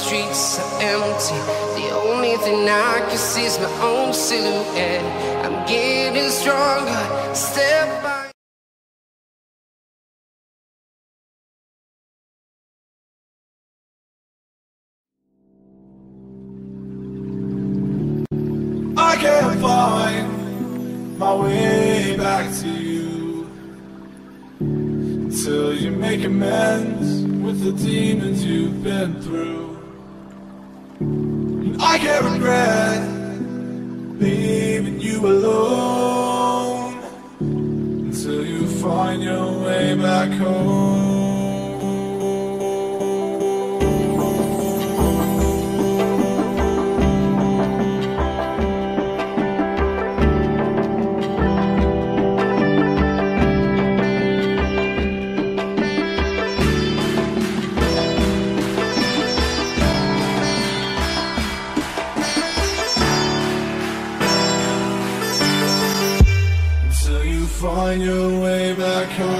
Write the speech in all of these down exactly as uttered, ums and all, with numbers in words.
streets are empty. The only thing I can see is my own silhouette. I'm getting stronger, step by I can't find my way back to you until you make amends with the demons you've been through. And I can't regret leaving you alone until you find your way back home. Find your way back home.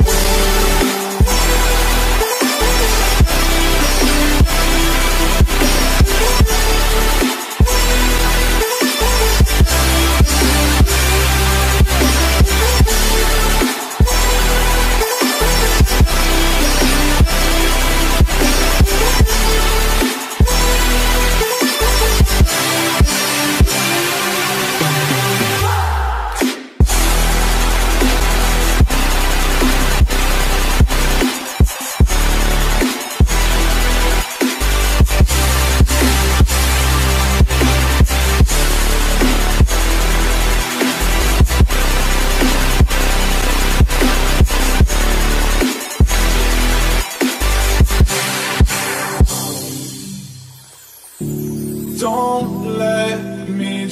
Don't let me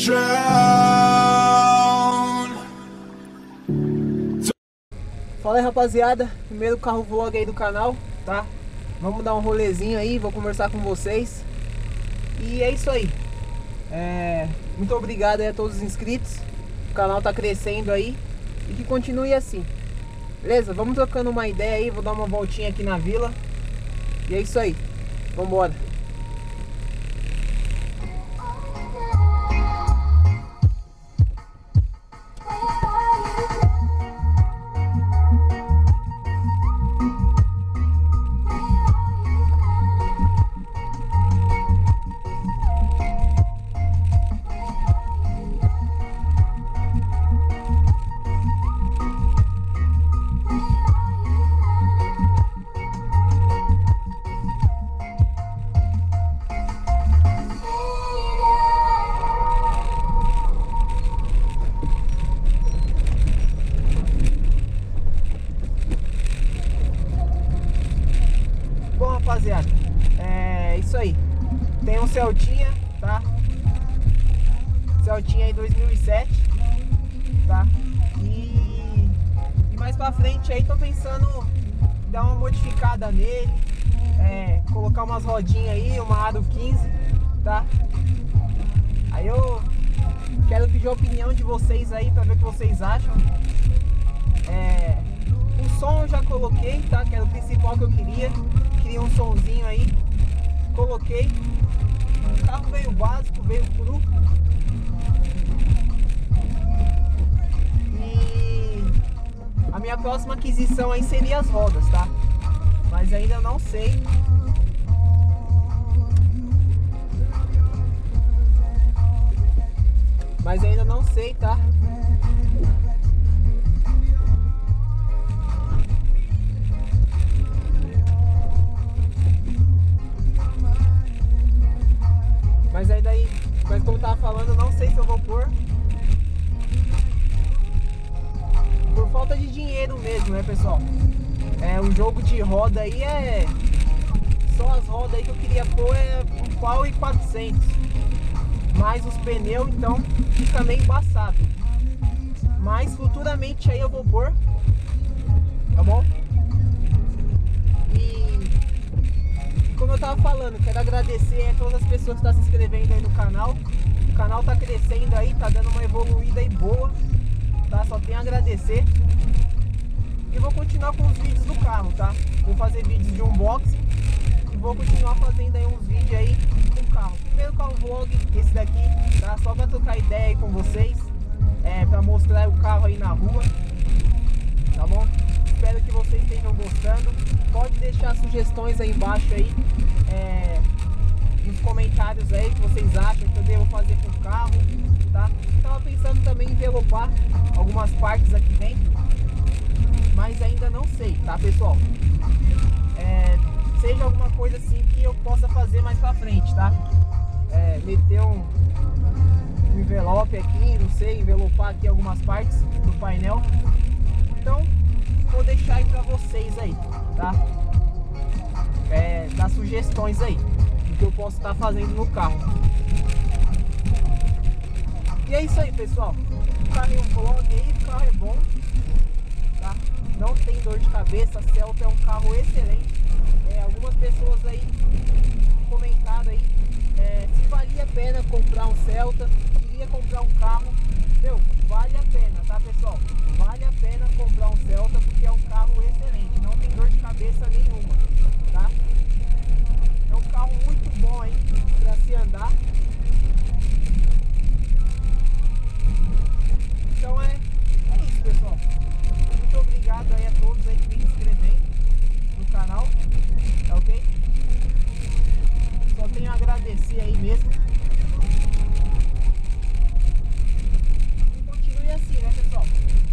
drown. Fala aí, rapaziada, primeiro carro vlog aí do canal, tá? Vamos dar um rolezinho aí, vou conversar com vocês. E é isso aí. É, muito obrigado aí a todos os inscritos. O canal tá crescendo aí e que continue assim. Beleza? Vamos trocando uma ideia aí, vou dar uma voltinha aqui na vila. E é isso aí. Vambora. Rapaziada, é isso aí. Tem um Celtinha, tá? Celtinha aí dois mil e sete, tá? E, e mais pra frente aí tô pensando em dar uma modificada nele, é, colocar umas rodinhas aí, uma Aro quinze, tá? Aí eu quero pedir a opinião de vocês aí pra ver o que vocês acham. É, o som eu já coloquei, tá? Que era o principal que eu queria. Queria um sonzinho aí. Coloquei. O carro veio básico, veio cru. E a minha próxima aquisição aí seria as rodas, tá? Mas ainda não sei. Mas ainda não sei, tá? Mas aí daí, mas como eu tava falando, eu não sei se eu vou pôr. Por falta de dinheiro mesmo, né, pessoal? É, o jogo de roda aí é... Só as rodas aí que eu queria pôr é um pau e quatrocentos. Mais os pneus, então fica meio embaçado. Mas futuramente aí eu vou pôr. Tá bom? Como eu tava falando, quero agradecer a todas as pessoas que estão se inscrevendo aí no canal. O canal tá crescendo aí, tá dando uma evoluída aí boa, tá? Só tenho a agradecer. E vou continuar com os vídeos do carro, tá? Vou fazer vídeos de unboxing vou continuar fazendo aí uns vídeos aí com o carro. Primeiro carro vlog, esse daqui, tá? Só pra trocar ideia aí com vocês, é, pra mostrar o carro aí na rua, tá bom? Espero que vocês estejam gostando. Pode deixar sugestões aí embaixo aí, é, nos comentários aí, que vocês acham que eu devo fazer com o carro, tá? Tava pensando também em envelopar algumas partes aqui dentro, mas ainda não sei, tá, pessoal? É, seja alguma coisa assim que eu possa fazer mais pra frente, tá? É, meter um, um envelope aqui, não sei, envelopar aqui algumas partes do painel. Então, vou deixar aí pra vocês aí, tá? É, dar sugestões aí do que eu posso estar fazendo no carro. E é isso aí, pessoal. O carro é um vlog aí, o carro é bom, tá? Não tem dor de cabeça, a Celta é um carro excelente. É, algumas pessoas aí comentaram aí é, se valia a pena comprar um Celta, queria comprar um carro. Meu, vale a pena, tá, pessoal? Vale a pena comprar um Celta porque é um carro excelente, não tem dor de cabeça nenhuma, tá? É um carro muito bom aí pra se andar. Então é, é isso, pessoal. Muito obrigado aí a todos aí que vem se inscrevendo no canal, tá ok? Só tenho a agradecer aí mesmo. E continue assim, né, pessoal?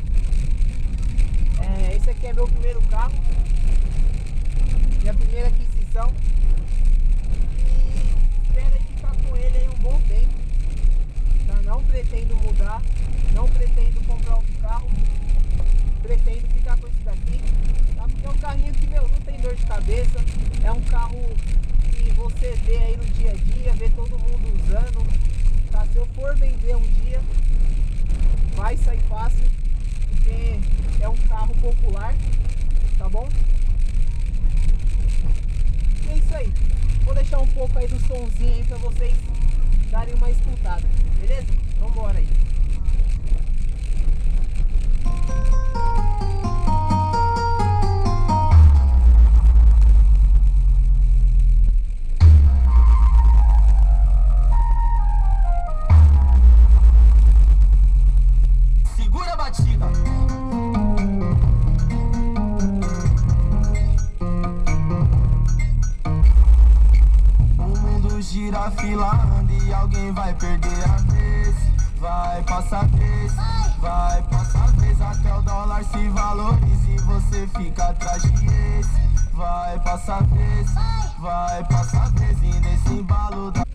É, esse aqui é meu primeiro carro, minha primeira aquisição. E espero aí ficar com ele aí um bom tempo, tá? Não pretendo mudar, não pretendo comprar outro carro, pretendo ficar com esse daqui, tá? Porque é um carrinho que, meu, não tem dor de cabeça, é um carro que você vê aí no dia a dia, vê todo mundo usando, tá? Se eu for vender um dia, vai sair fácil, porque é um carro popular, tá bom? E é isso aí. Vou deixar um pouco aí do somzinho aí pra vocês darem uma escutada, beleza? Vambora aí. Segura a batida. O mundo gira filando e alguém vai perder a vez. Vai passar vez, vai passar vez até o dólar se valorize e você fica atrás de esse. Vai passar vez, vai passar vez e nesse embalo da...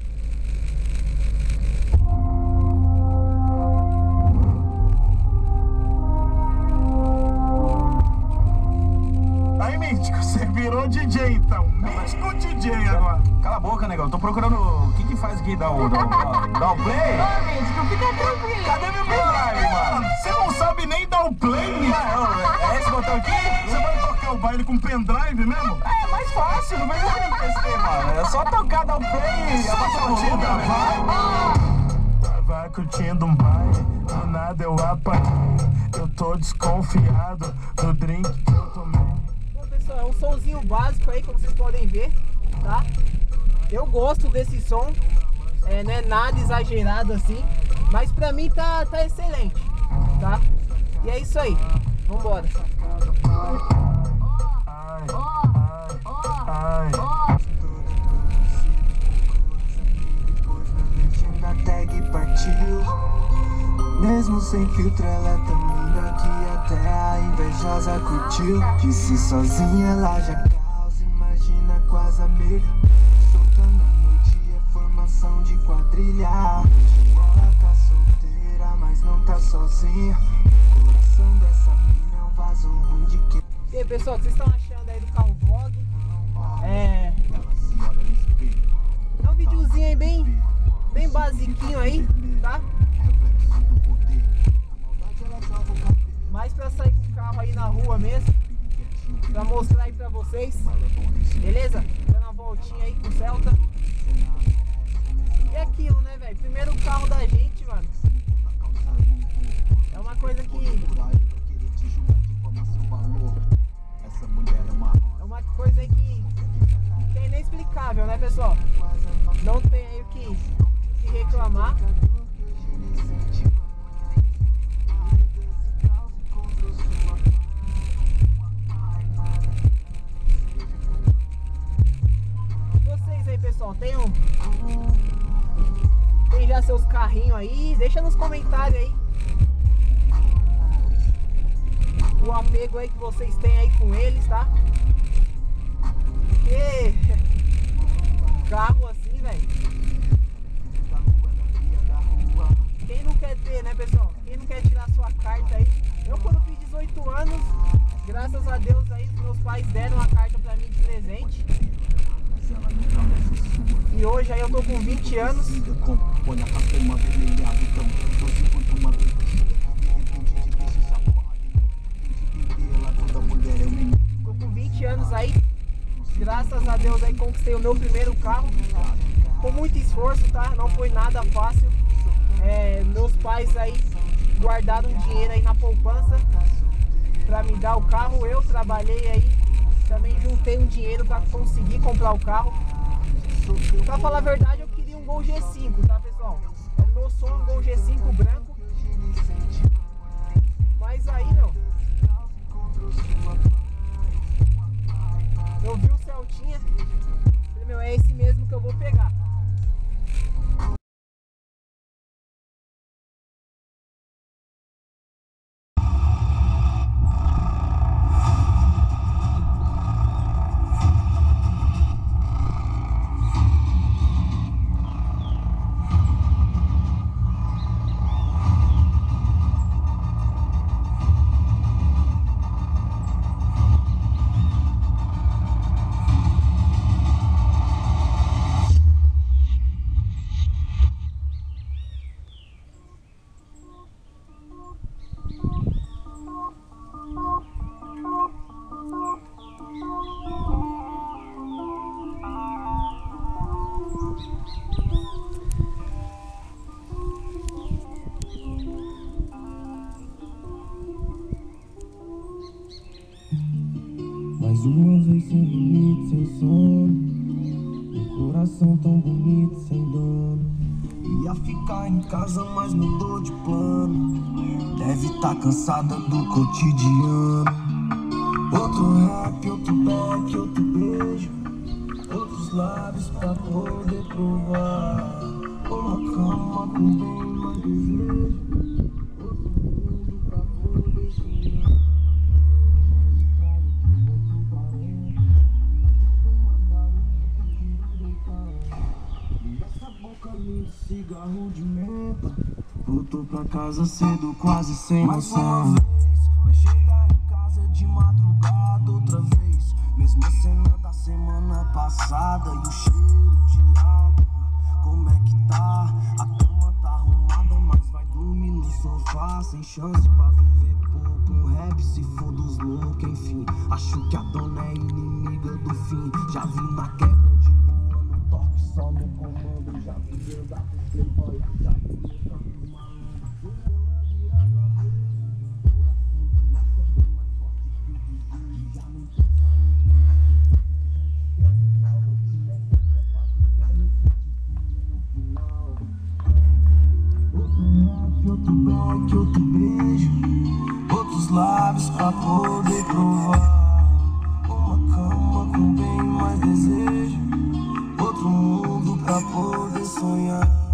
Aí, Mítico, você virou D J então. Mítico D J agora. Cala a boca, negão. Tô procurando o que que faz aqui, dá o, dá o, dá o play. Ô, Mítico, fica tranquilo. Cadê meu pendrive, mano? Você não sabe nem dar o play, Mítico? É esse botão aqui? Você vai tocar o baile com pendrive mesmo? É mais fácil, não vai ver o P C, mano. É só tocar, dar o play e abaixar o volume, vai. Tava curtindo um baile, do nada eu apaguei. Eu tô desconfiado do drink que eu tomei. Bom, pessoal, é um somzinho básico aí, como vocês podem ver, tá? Eu gosto desse som, é, não é nada exagerado assim, mas pra mim tá, tá excelente, tá? E é isso aí, vambora. Ai, ai, ai. Na tag partiu, mesmo sem filtro ela é tão linda que até a invejosa curtiu. Disse sozinha ela já causa, imagina com as amigas. Soltando a noite é formação de quadrilha. Ela tá solteira, mas não tá sozinha. O coração dessa mina é um vaso ruim de que... E aí, pessoal, o que vocês estão achando aí do carro vlog? É... É um videozinho aí bem... bem basiquinho aí, tá? Mais pra sair com o carro aí na rua mesmo, pra mostrar aí pra vocês, beleza? Dando uma voltinha aí com o Celta. E é aquilo, né, velho? Primeiro carro da gente, mano. É uma coisa que... é uma coisa aí que não tem nem explicar. né, pessoal? Não tem aí o que, que reclamar. Vocês aí, pessoal, tem um... Tem já seus carrinhos aí? Deixa nos comentários aí o apego aí que vocês têm aí com eles, tá? E... carro assim, velho. Quem não quer ter, né, pessoal? Quem não quer tirar sua carta aí? Eu, quando fiz dezoito anos, graças a Deus aí, meus pais deram a carta pra mim de presente. E hoje aí eu tô com vinte anos. Tô com vinte anos aí. Graças a Deus aí conquistei o meu primeiro carro. Com muito esforço, tá? Não foi nada fácil. É, meus pais aí guardaram dinheiro aí na poupança pra me dar o carro. Eu trabalhei aí, também juntei um dinheiro pra conseguir comprar o carro. Pra falar a verdade, eu queria um Gol G cinco, tá, pessoal? Era o meu sonho, um Gol G cinco branco. Mas aí, meu, eu vi o Celtinha, falei, meu, é esse mesmo que eu vou pegar. Mais uma vez sem limite, sem sono, um coração tão bonito, sem dono. Ia ficar em casa, mas mudou de plano. Deve tá cansada do cotidiano. Outro rap, outro back, outro beijo, outros lábios pra poder provar. Uma cama com bem mais desejo, outro mundo pra poder sonhar. Cigarro de menta, voltou pra casa cedo, quase sem noção. Mais uma vez, vai chegar em casa de madrugada outra vez. Mesma cena da semana passada e o cheiro de água. Como é que tá? A cama tá arrumada, mas vai dormir no sofá. Sem chance pra viver pouco, um rap se for dos loucos, enfim. Acho que a dona é inimiga do fim. Já vi na quebra de boa, no toque só no comando. Já vi andar com playboy, já vi lutar com malandro. Outro back, outro beijo, outros lábios pra poder provar. Uma cama com bem mais desejo, outro mundo pra poder sonhar.